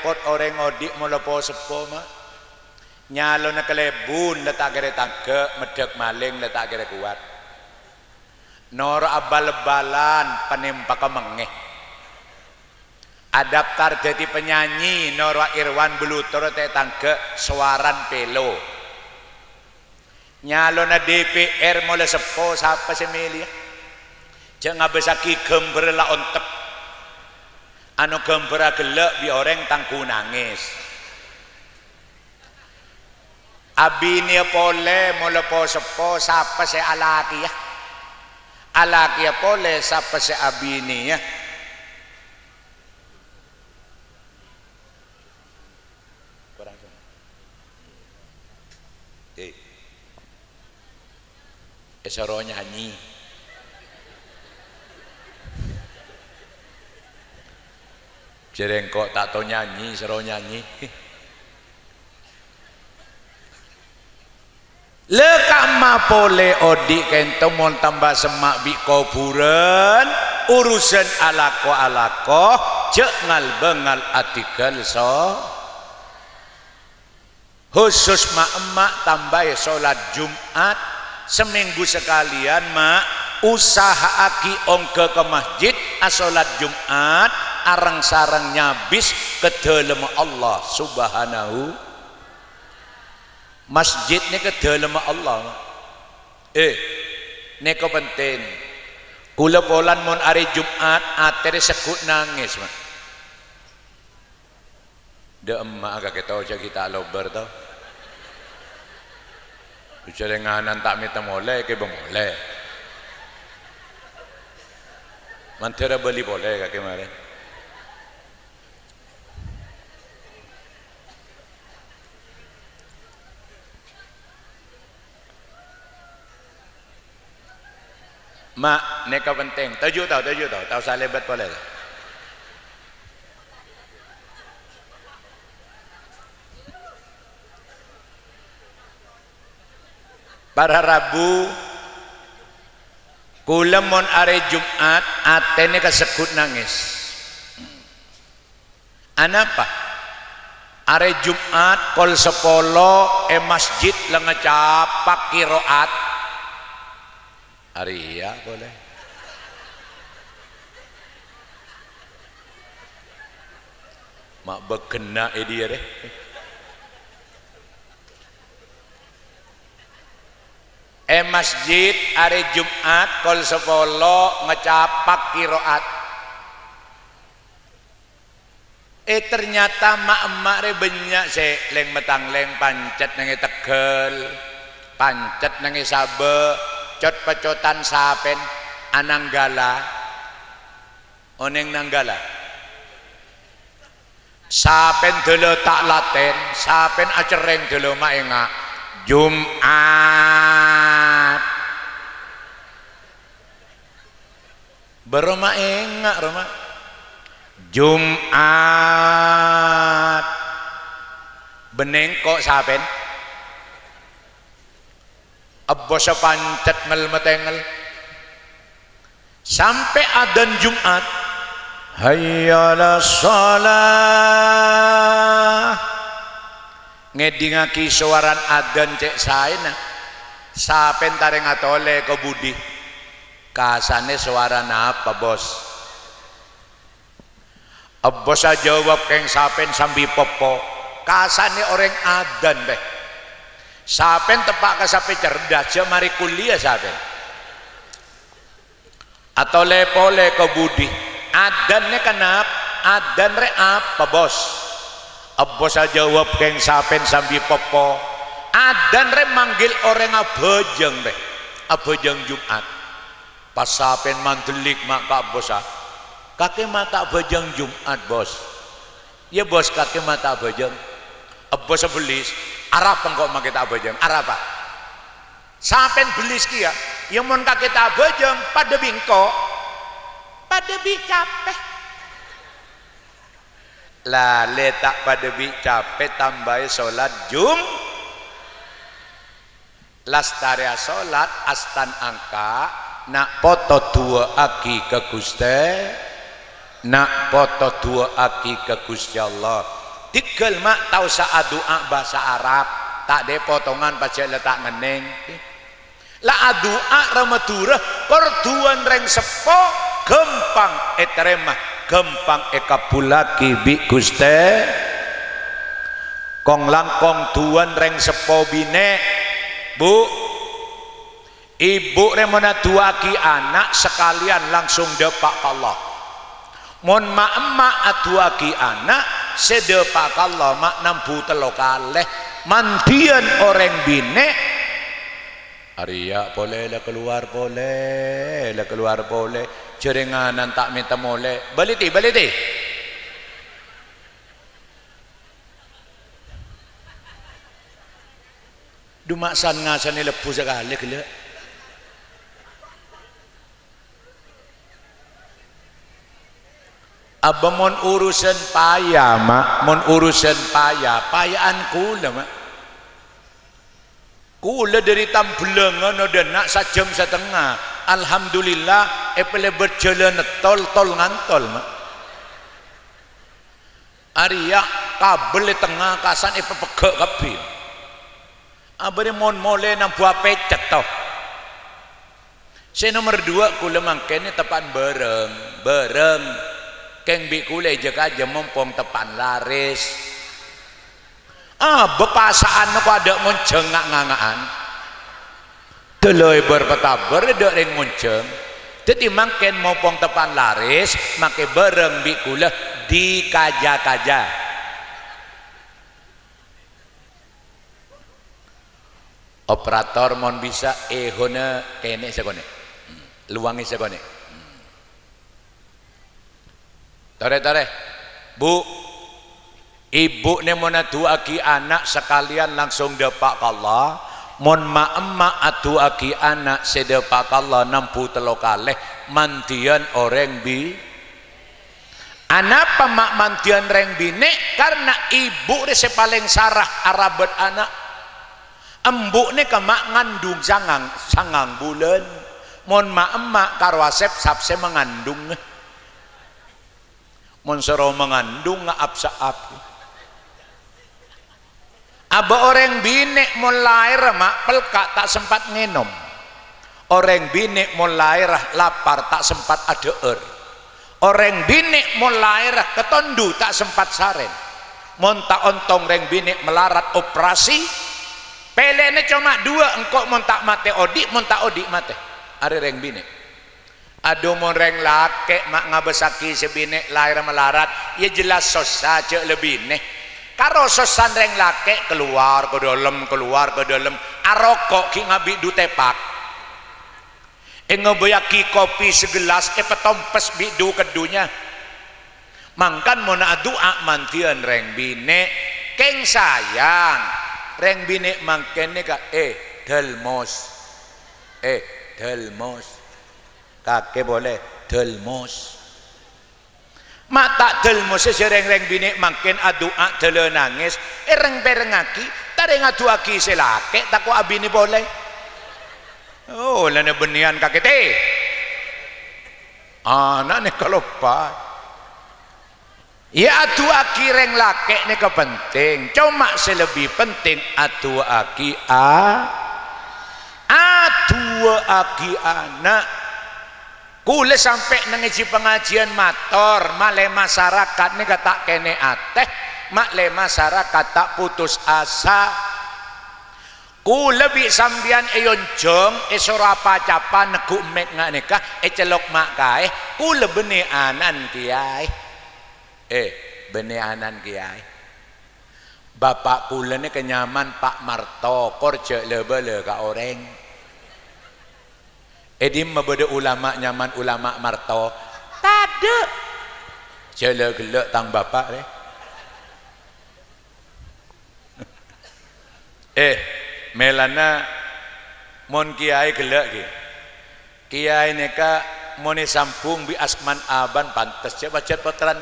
repot orang odik melepo sepo mak nyalo na kelebun letak kere tangke medek maling letak kere kuat noro abal-balan penimpa kemengeh adaptar jadi penyanyi noro Irwan Belutur te tangke suaran pelo nyalo na DPR mulai sepo siapa semili jangan besaki gember la ontep anu gember gelek bi orang tangku nangis abini pole melepo sepo siapa se alaki ya alaki pole siapa se abini ya esoro nyanyi jereng kok tak tau nyanyi esoro nyanyi lekama pole odi kento mon tambah semak bi kuburan urusan alako cek ngal bengal artikel so khusus mak-emak tambah sholat Jumat seminggu sekalian mak usaha aki ongke ke masjid sholat Jumat arang sarang nyabis ke dalam Allah subhanahu masjid ni ke dalam Allah ni ko penting kula polan mon hari Jumat atere sekut nangis mak de emak agak kita aja kita lober tau bicara nganan tak minta molek ke bemolek mantera beli boleh kak kemarin mak neka penting tahu tahu salebat boleh para Rabu kula mon are Jumat atene kesekut nangis anapa are Jumat kol sepolo masjid lengecapak kiroat hari ya boleh mak bekena dia deh masjid hari Jumat kol sepolo ngecapak kiroat ternyata mak-emak re banyak se leng metang leng pancet nangi Tegel pancet nangi Sabe cot pecotan sapen Ananggala oneng Nanggala sapen dulu tak laten sapen acereng dulu maenga Jumat beroma enggak Roma Jumat beneng kok sapen abos pancet ngel metengel sampai adzan Jumat hayya 'alas shalah ngedingaki suaran adzan cek saena sapen tareng atole ke budi kasane suara apa bos bos jawab keng sapen sambil popo kasane orang adzan beh sapen tepak ke sape cerdas mari kuliah sapen atau lepole ke budi adzannya kenapa adzan re apa bos bos jawab keng sapen sambil popo adzan re manggil orang abejeng deh abejeng Jumat pas sapen mantelik mak kak bos kakek mata abejeng Jumat bos ya bos kakek mata abejeng bos belis arah pengkok mak kita abejeng arah apa sapen belis kia yang mon kakek abejeng pada bingko pada bicapeh lah letak pada bi capek tambah sholat lastaria sholat astan angka nak foto dua aki ke Guste nak foto dua aki ke Gusti Allah tigel mak tahu saat doa bahasa Arab tak de potongan pacek letak ngeneng la doa ramadura korduan reng sepo gempang eterema gempang ekapulaki bi Guste kong langkong tuan reng sepo bine bu ibu remona duaki anak sekalian langsung depak Allah mon ma emak aduaki anak sedepak Allah mak nampu telo kaleh mandian orang bine Arya boleh lah keluar boleh jeringanan tak minta boleh balik ti dumaksan ngasan ni lepu sekali gila Abah mon urusan payah mak mon urusan payaan kula mak kula dari Tambelengan ada nak sajam setengah alhamdulillah epele berjalan tol ngantol mak Arya kabel di tengah kasan pegak kabel abah ni mon mole nang buah pecet toh saya nomor 2 kula mangkene tepan bereng keng bi kule jaga aja mumpung tepan laris bepasaan aku ada ngonceng ngangaan teloi berpetaber ada yang ngonceng jadi makin mumpung tepan laris make bareng bi kule di kaja operator mon bisa hone kene sekone luangi sekone Tore bu ibu ni mon atuaki anak sekalian langsung depak Allah mon ma emak atuaki anak sedepak Allah nampu telo kaleh mantian orang bi anak mak mantian reng bine karena ibu ni paling sarah arabet anak embuk ni ke mak ngandung sangang bulan mon ma emak karwasep sapse mengandung monsoro mengandung ngaap-saap aba orang binek mulai mak pelka tak sempat ngenom orang binek mulai lapar tak sempat adeer orang binek mulai ketondu tak sempat saren montak ontong reng binek melarat operasi pelene cuma 2 engkau montak mate odik montak odik mate ada reng binek aduh mon reng lake mak ngabesaki sebine lahir melarat ya jelas sosa cek lebih nih karo sosan reng lake keluar ke dalam arokok ki ngabi du tepak ngebayaki kopi segelas petompes bidu kedunya mangkan mon adua mantian reng bine keng sayang reng bine mangkene ka delmos kakek boleh delmos mata delmos sereng-reng bini makin adua dele nangis reng berengaki tareng aduaki selake takut abini boleh oh lana benian kakek teh anak ni kalau pak ya aduaki reng lake ni kepenting cuma selebih penting aduaki aduaki anak kule sampai nengeji pengajian mator male masyarakat ni kata kene ateh makle masyarakat tak putus asa kule bi sambian eyonjong sorapa capa neku mek ngak nikah celok mak kae kule bene anan kiai bene anan kiai bapak kule ni kenyaman Pak Marto korje lebele ka orang edim mabede ulama nyaman ulama Marto tade jele gelek tang bapak deh melana mon kiai gelek ki kiai neka moni sampung bi asman aban pantes coba cet potran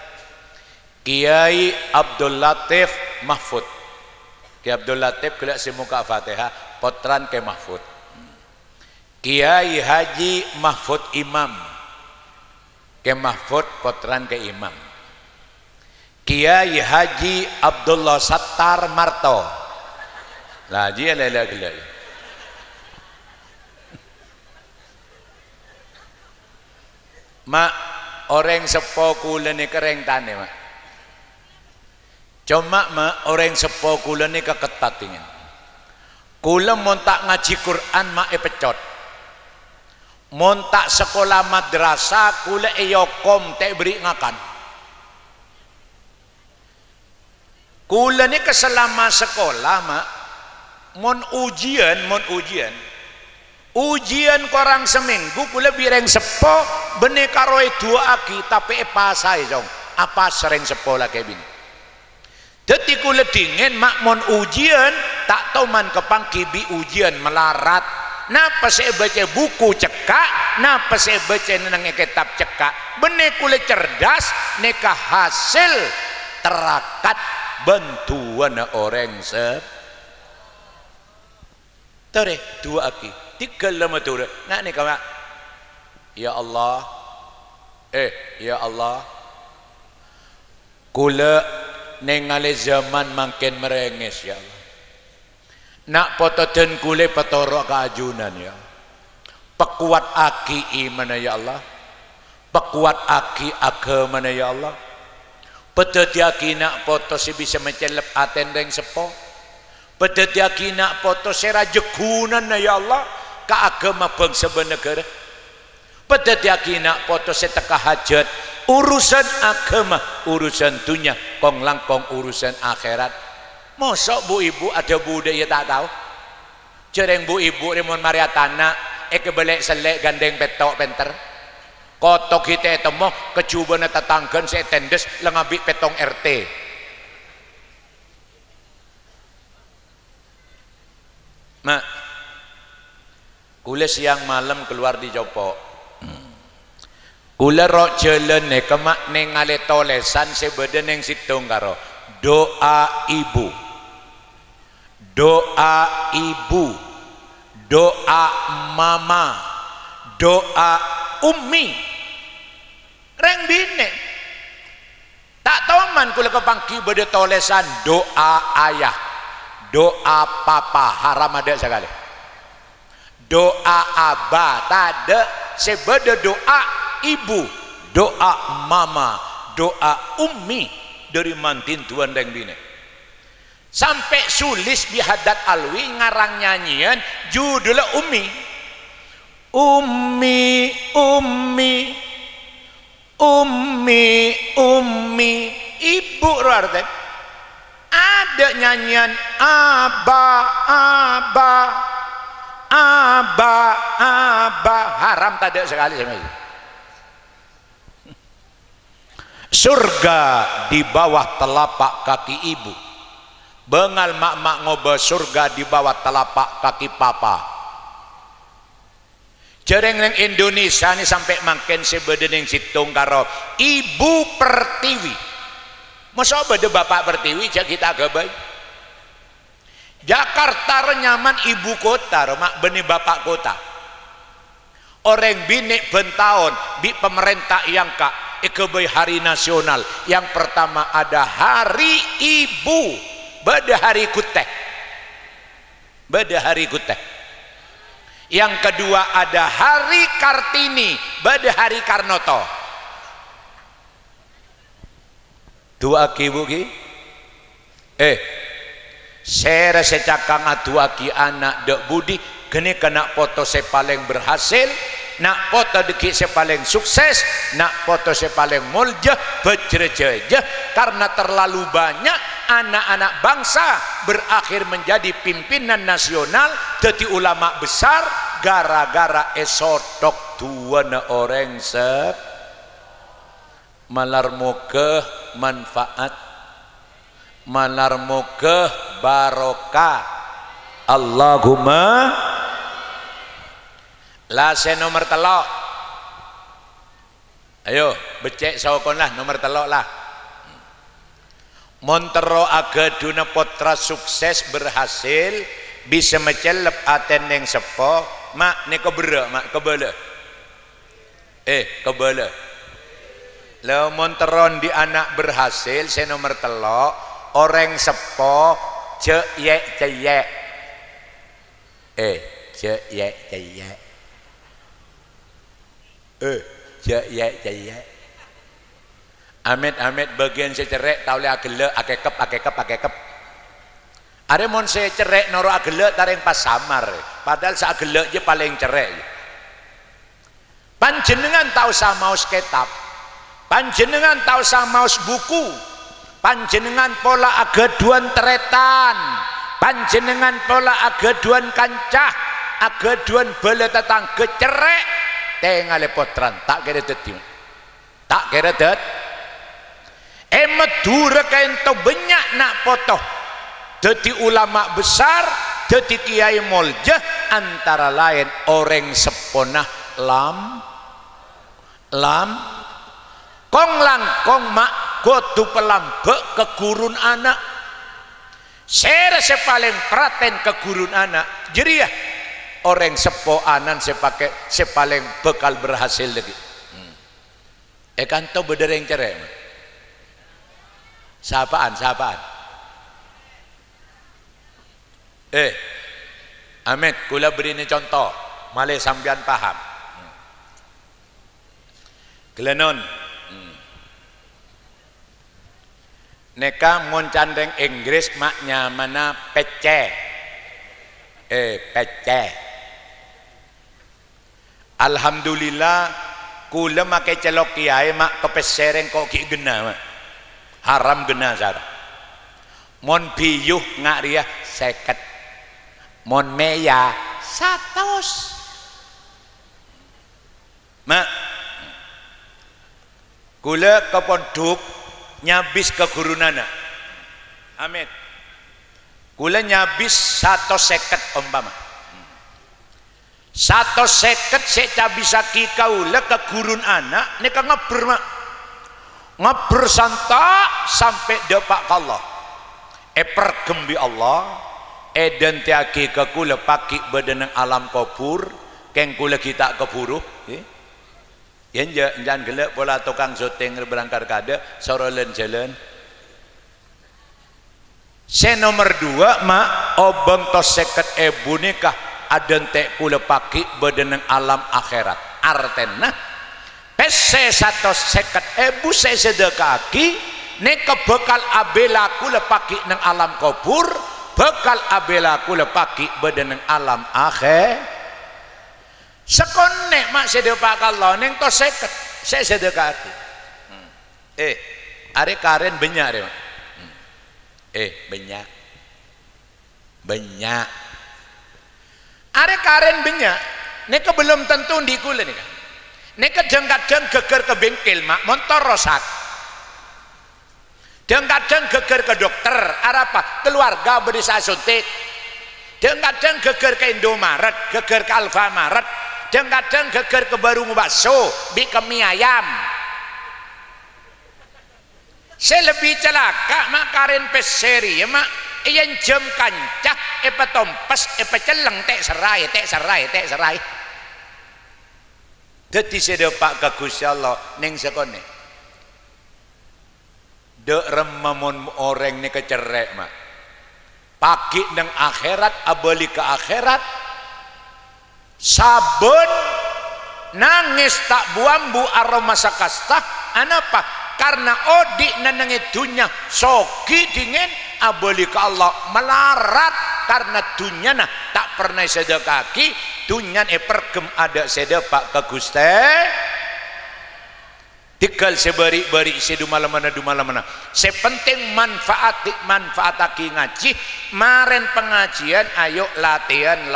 Kiai Abdul Latif Mahfud Kiai Abdul Latif gelek si muka Fatihah potran ke Mahfud Kiai Haji Mahfud Imam ke Mahfud potran ke Imam Kiai Haji Abdullah Sattar Marto lah dia lele gila mak orang sepo kula ni kereng tane mak cuma mak orang sepo kula ni keketat ingin kula montak ngaji Quran mak pecot montak sekolah madrasah kula yokom tak beri ngakan kula ni keselama sekolah mak mon ujian korang seminggu kula bireng sepo bene karoi dua aki tapi pasai jong apa sering sepo lah kayak bini jadi kula dingin mak mon ujian tak tahu man kepang kibi ujian melarat napa saya baca buku cekak napa saya baca nang kitab cekak bene kula cerdas neka hasil terakat bantuan orang tore dua aki tiga lama tu nak ni kau ya Allah ya Allah kula nengale zaman makin merengis ya Allah nak pototen kule petorok keajunan ya pekuat aki iman ya Allah pekuat aki agama ya Allah pedeti aki nak poto si bisa mencelep aten reng sepo pedeti aki nak poto sera jekunan ya Allah ke agama bangsa bernegara pedeti aki nak poto seteka hajat urusan agama urusan dunia kong langkong urusan akhirat mosok bu ibu ada budaya tak tahu cereng bu ibu remon maria tanah kebelek selek gandeng petok penter kotok kita temo kecuban tetanggan saya tendes lengabik petong RT mak kula siang malam keluar di Jopo kula rok jalan ne kemak neng ale tolesan sebeda neng situng karo doa ibu doa mama doa ummi reng bine tak tahu man kula kepangki beda tolesan doa ayah doa papa haram ada sekali doa abah tak ada sebeda doa ibu doa mama doa ummi dari mantin tuan reng bine sampai sulis di hadat alwi ngarang nyanyian judulnya ummi ibu artinya ada nyanyian abah haram tak ada sekali sama itu surga di bawah telapak kaki ibu bengal mak-mak ngoba surga di bawah telapak kaki papa jareng neng Indonesia ni sampai makin sebedeneng situng karo ibu pertiwi masa beda bapak pertiwi cak kita gabai Jakarta nyaman ibu kota mak beni bapak kota orang binik bentaon di pemerintah yang kak ikebai hari nasional yang pertama ada hari ibu beda hari kuteh yang kedua ada hari Kartini beda hari Karnoto dua ki bu ki saya secakang dua ki anak dek budi kene kena foto saya paling berhasil nak foto deki saya paling sukses nak foto saya paling mulja berjejah karena terlalu banyak anak-anak bangsa berakhir menjadi pimpinan nasional jadi ulama besar gara-gara esodok tuana orang malar muka manfaat malar muka barokah Allahumma lah saya nomor telok ayo becek sokon lah nomor telok lah Montero agaduna potra sukses berhasil bisa mencelep aten yang sepo mak ni kebera mak kebala kebala Lemon teron di anak berhasil saya nomor telok orang sepo ceyek ceyek ceyek ceyek ceyek ceyek amit bagian saya cerek tau le agele akekep ada mon saya cerek noro agele taring pas samar padahal sa agele je paling cerek panjenengan tahu samaus kitab panjenengan tahu samaus buku panjenengan pola agaduan teretan panjenengan pola agaduan kancah agaduan bala tetangga cerek tengale potran tak kira dadi tak kira dadi medura kain to banyak nak potoh dadi ulama besar dadi kiai moljah antara lain orang seponah lam kong langkong mak gotu pelambek ke gurun anak saya paling praten ke gurun anak jadi ya orang sepo anan saya paling bekal berhasil lagi kan to bedereng cerek sapaan Amit kula beri ini contoh malih sampean paham Glenon neka mon candeng Inggris maknya mana pece pece alhamdulillah kula make celok kiai mak kepesereng kok ki gena mak haram gena sar mon piyuh ngak ria 50 mon meya 100 mak kula ke pondok nyabis ke gurunana Amit kula nyabis 150 umpama 150 seca bisa kikaula ke gurun anak nika ngeber mak ngeber santak sampai depak Allah pergembi Allah dan tiaki ke kula paki badanang alam kubur keng kula kita keburu yang jangan gelap pola tukang syuting berangkar kada sorolen jalan saya nomor 2 mak obeng tos 50.000 nikah ada tek kula paki badanang alam akhirat artena pese 150.000 saya sedekaki neka bekal abelaku lepaki nang alam kubur bekal abelaku lepaki badanang alam akhir sekonek mak sedekah Allah neng to 50 saya sedekati are karen banyak deh banyak are karen banyak neka belum tentu di kula nih neka kadang geger ke bengkel mak motor rosak kadang geger ke dokter apa keluarga beri suntik kadang geger ke Indomaret geger ke Alfamaret kadang geger ke baru bakso bi ke mie ayam saya lebih celaka mak karen peseri ya mak yang jam kancah tompes celeng tek serai jadi saya pak ke Gusti Allah ning sekone dek remamun orang ni kecerek mak pagi nang akhirat abali ke akhirat sabun nangis tak buambu aroma sakastah anapa karena odik nanangi dunya soki dingin abali ke Allah melarat karena dunya nah tak pernah sedekaki dunya pergem ada sedepak ke Gusti tinggal sebari-bari dumalamana sepenting manfaataki ngaji maren pengajian ayo latihan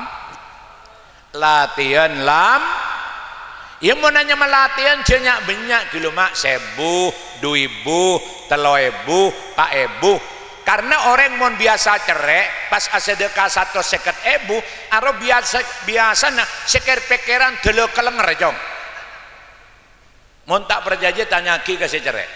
ya mau nanya melatihan jenyak banyak gitu mak 1.000 2.000 3.000 4.000 karena orang mau biasa cerek pas sedekah 150.000 aro biasa nah seker pikiran delo kelenger jong mau tak perjanji tanya ki kasih cerek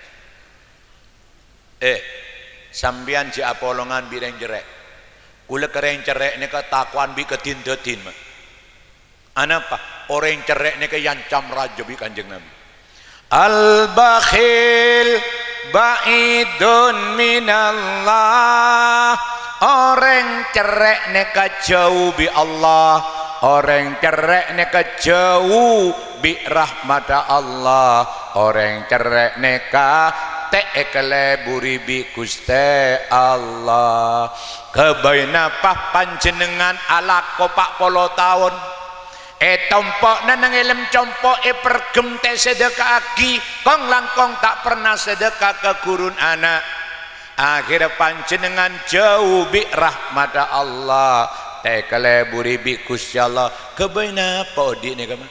sambian ji apolongan bireng cerek kula kereng cerek ni ketakuan bi ketin-tetin mah anapa orang cerek ni ke yancam raja bi kanjeng Nabi Al bakhil ba'idun minallah, orang cerek neka jauh bi Allah, orang cerek neka jauh bi rahmat Allah, orang cerek neka tekele buri bi Gusti Allah. Kebainapah panjenengan ala kopak polo tahun tompok nang elem compok pergem te sedekah aki kong langkong tak pernah sedekah ke gurun anak. Akhirnya panjenengan jauh bi rahmat Allah, tekele buri bi Gusti Allah. Kebaina apa di ni kama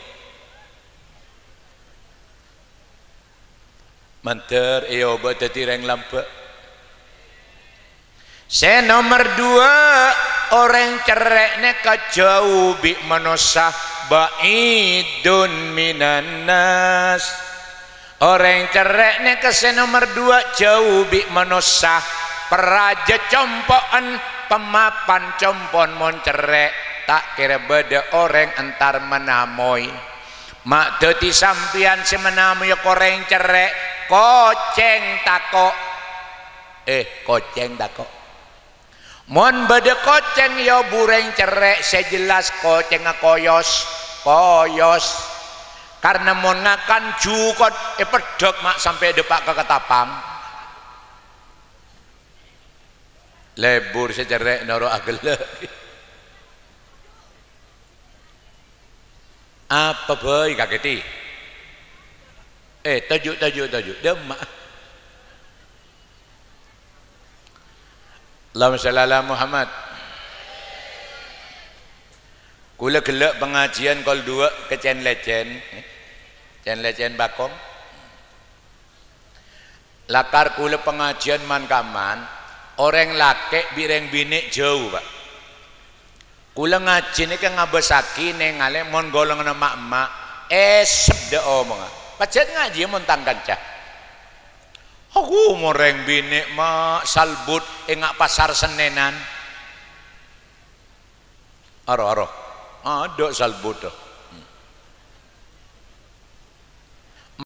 manter iyo bata tireng lampe. Se nomor 2 orang cerek neka jauh bi manusia ba'idun minan nas. Orang cerek neka se nomor 2 jauh bi manusia peraja compoan pemapan compon mon cerek tak kira beda orang antar menamoy mak dadi sampian si menamoy koreng cerek koceng tako koceng tako mon beda koceng ya bureng cerek sejelas koceng koyos karena mon ngakan jukot pedok mak sampai depak ke ketapang lebur secerek noro agel apa boy kaketi tajuk demak Allahumma shalli ala Muhammad. Kula gelek pengajian kol 2 ke Cen Lecen Bakong. Lakar kula pengajian man kaman, orang laki bireng bini jauh pak. Kula ngaji ni kan ngabesaki neng ale mon golong nama emak sebda omong. Pacat ngaji mon tangkan cah. Aku moreng bini mak salbut engak pasar Senenan. Aro ada salbut tuh.